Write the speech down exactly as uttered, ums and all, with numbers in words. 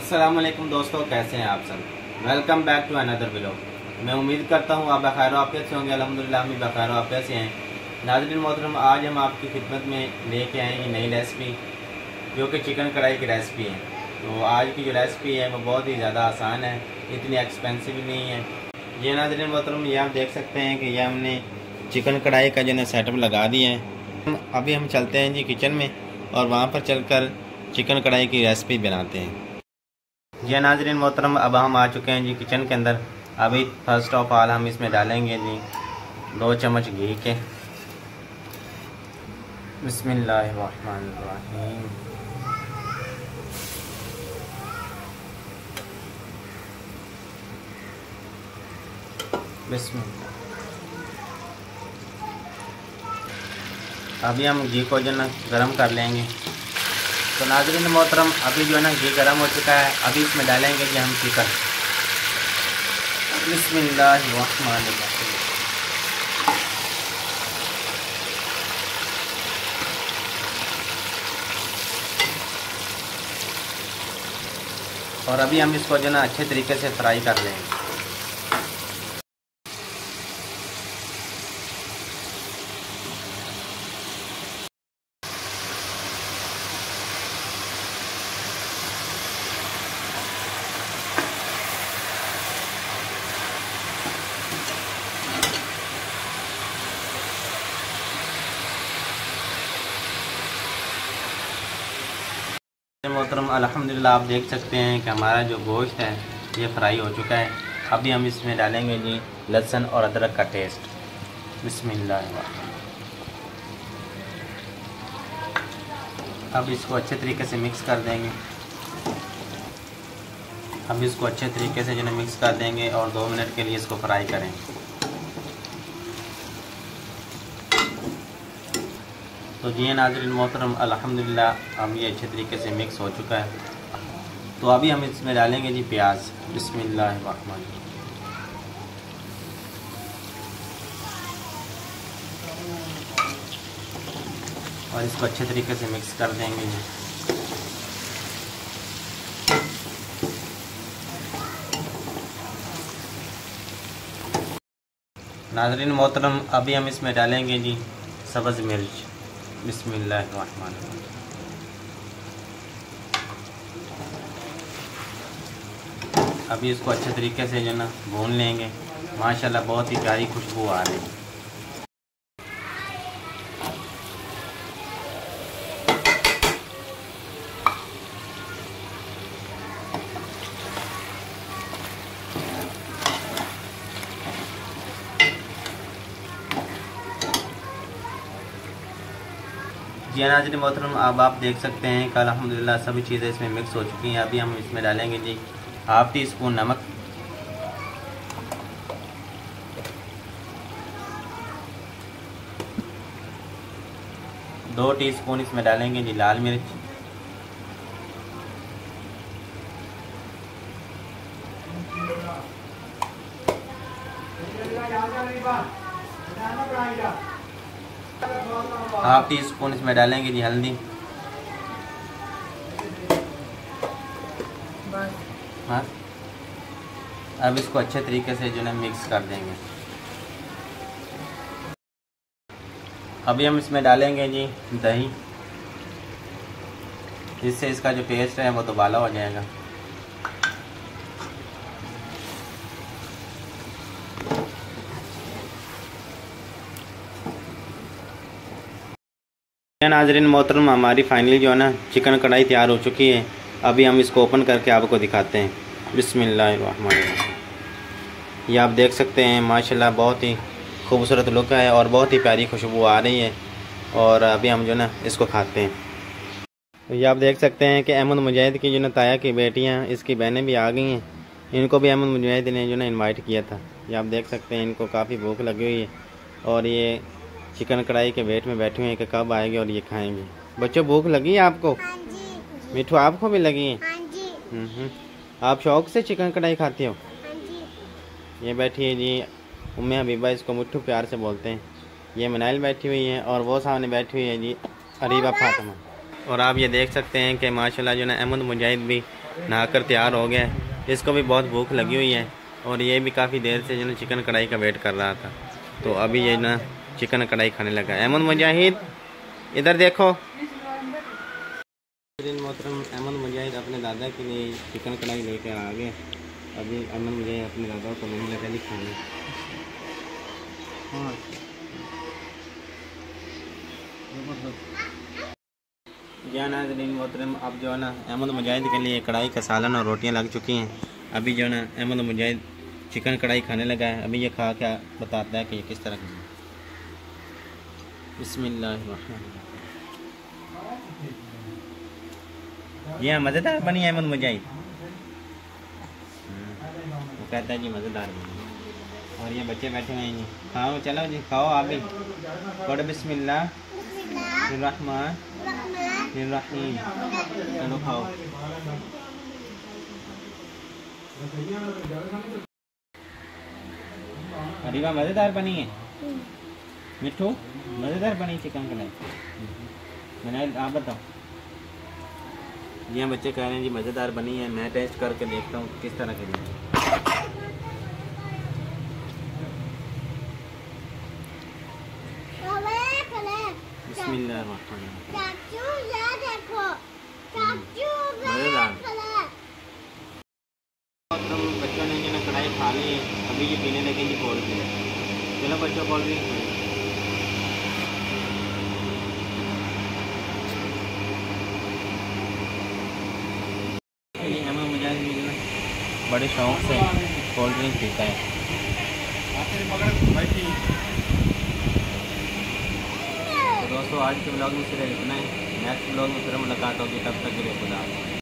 अस्सलामुअलैकुम दोस्तों, कैसे हैं आप सब। Welcome back to another vlog. मैं उम्मीद करता हूँ आप बखैर आफियत से होंगे। अल्हम्दुलिल्लाह हम भी बखैर आफियत से हैं। नाज़रीन मोहतरम, आज हम आपकी खिदमत में लेके आए हैं नई रेसिपी, जो कि चिकन कढ़ाई की रेसिपी है। तो आज की जो रेसिपी है वो बहुत ही ज़्यादा आसान है, इतनी एक्सपेंसिव नहीं है। ये नाज़रीन मोहतरम, ये आप देख सकते हैं कि ये हमने चिकन कढ़ाई का जो है सेटअप लगा दिया है। अभी हम चलते हैं जी किचन में और वहाँ पर चलकर चिकन कढ़ाई की रेसिपी बनाते हैं। जी नाज़रीन मोहतरम, अब हम आ चुके हैं जी किचन के अंदर। अभी फर्स्ट ऑफ ऑल हम इसमें डालेंगे जी दो चम्मच घी के। बिस्मिल्लाहिर्रहमानिर्रहीम। बिस्मिल्लाह। अभी हम घी को जो है ना गरम कर लेंगे। तो नाज़रीन मोहतरम, अभी जो है ना घी गर्म हो चुका है। अभी इसमें डालेंगे कि हम चिकन। बिस्मिल्लाहिर्रहमानिर्रहीम। और अभी हम इसको जो है ना अच्छे तरीके से फ्राई कर लेंगे। मोहतरम अल्हम्दुलिल्लाह आप देख सकते हैं कि हमारा जो गोश्त है ये फ्राई हो चुका है। अभी हम इसमें डालेंगे जी लहसुन और अदरक का पेस्ट। बिस्मिल्लाह। अब इसको अच्छे तरीके से मिक्स कर देंगे। अब इसको अच्छे तरीके से जो है मिक्स कर देंगे और दो मिनट के लिए इसको फ्राई करेंगे। तो जी नाज़रीन मोहतरम अल्हम्दुलिल्लाह अब ये अच्छे तरीके से मिक्स हो चुका है। तो अभी हम इसमें डालेंगे जी प्याज। बिस्मिल्लाहिर्रहमानिर्रहीम। और इसको अच्छे तरीके से मिक्स कर देंगे जी। नाज़रीन मोहतरम अभी हम इसमें डालेंगे जी सब्ज़ मिर्च। बिस्मिल्लाहिर्रहमानिर्रहीम। अभी इसको अच्छे तरीके से जो ना भून लेंगे। माशाल्लाह बहुत ही प्यारी खुशबू आ रही है। जी नाज़रीन मोहतरम, अब आप देख सकते हैं कि अल्हम्दुलिल्लाह सभी चीज़ें इसमें मिक्स हो चुकी हैं। अभी हम इसमें डालेंगे जी हाफ टी स्पून नमक, दो टीस्पून इसमें डालेंगे जी लाल मिर्च, हाफ टी स्पून इसमें डालेंगे जी हल्दी। हाँ, अब इसको अच्छे तरीके से जो है मिक्स कर देंगे। अभी हम इसमें डालेंगे जी दही, जिससे इसका जो टेस्ट है वो दोबारा हो जाएगा। नाज़रीन मोहतरम हमारी फाइनली जो है ना चिकन कढ़ाई तैयार हो चुकी है। अभी हम इसको ओपन करके आपको दिखाते हैं। बिस्मिल्लाहिर्रहमानिर्रहीम। ये आप देख सकते हैं माशाल्लाह बहुत ही खूबसूरत लुक है और बहुत ही प्यारी खुशबू आ रही है। और अभी हम जो ना इसको खाते हैं। तो ये आप देख सकते हैं कि अहमद मुजाहिद की जो ना ताया की बेटियाँ, इसकी बहनें भी आ गई हैं। इनको भी अहमद मुजाहिद ने जो ना इन्वाइट किया था। ये आप देख सकते हैं इनको काफ़ी भूख लगी हुई है और ये चिकन कढ़ाई के वेट में बैठे हुए हैं कि कब आएंगे और ये खाएंगे। बच्चों भूख लगी है आपको? हाँ जी। मिठू आपको भी लगी है? हाँ जी। हम्म, आप शौक से चिकन कढ़ाई खाते हो? हाँ जी। ये बैठी है जी उम्मे हबीबा, इसको मिठू प्यार से बोलते हैं। ये मनाइल बैठी हुई है और वो सामने बैठी हुई है जी अरीबा फातिमा। और आप ये देख सकते हैं कि माशाल्लाह जो है अहमद मुजाहिद भी नहाकर तैयार हो गया है। इसको भी बहुत भूख लगी हुई है और ये भी काफ़ी देर से जो ना चिकन कढ़ाई का वेट कर रहा था, तो अभी ये ना चिकन कढ़ाई खाने लगा। अहमद मुजाहिद इधर देखो। मोहतरम अहमद मुजाहिद अपने दादा के लिए चिकन कढ़ाई लेकर आ गए। अभी अहमद मुजाहिद अपने दादा को नहीं लगा जी खाने। क्या नाज़रीन मोहतरम, अब जो है ना अहमद मुजाहिद के लिए कढ़ाई का सालन और रोटियां लग चुकी हैं। अभी जो है ना अहमद मुजाहिद चिकन कढ़ाई खाने लगा है। अभी ये खा क्या बताता है कि ये किस तरह की। बिस्मिल्लाह। जी हाँ, मज़ेदार बनी है अहमद मुजाहिद। वो कहता है जी मज़ेदार बनी। और ये बच्चे बैठे हुए हैं जी, खाओ चलो जी खाओ आप भी। पढ़ बिस्मिल्लाह रहमान रहीम। चलो खाओ। अरीबा मज़ेदार बनी है। मिठू मज़ेदार बनी चिकन कढ़ाई। मैंने आप बताओ। जी हाँ, बच्चे कह रहे हैं जी मज़ेदार बनी है। मैं टेस्ट करके देखता हूँ किस तरह की बनी। बिस्मिल्लाह मज़ेदार। बच्चों ने जो ना कढ़ाई खा ली, अभी ये पीने लगे जी कोल्ड ड्रिंक। चलो बच्चों कोल्ड ड्रिंक। अहमद मुजाहिद भी ना बड़े शौक से कोल्ड ड्रिंक पीता है। तो दोस्तों आज के ब्लॉग में सिर्फ इतना ही। नेक्स्ट ब्लॉग में फिर मुलाकात होगी, तब तक के लिए खुदा।